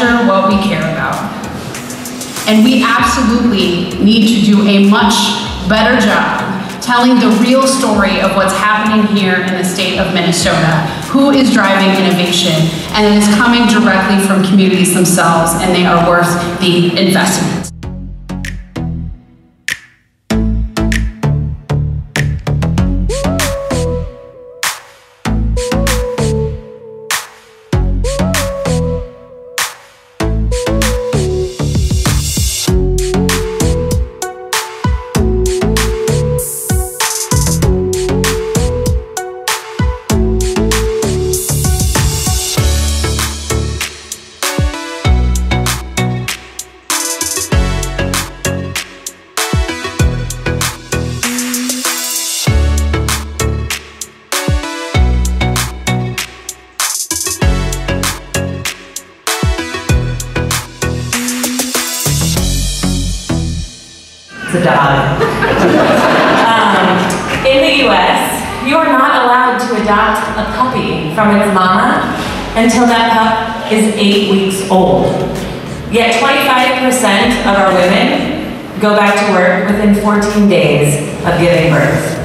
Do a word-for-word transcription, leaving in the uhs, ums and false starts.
measure what we care about. And we absolutely need to do a much better job telling the real story of what's happening here in the state of Minnesota, who is driving innovation, and it is coming directly from communities themselves, and they are worth the investment. It's a dog. um, in the U S, you are not allowed to adopt a puppy from its mama until that pup is eight weeks old. Yet twenty-five percent of our women go back to work within fourteen days of giving birth.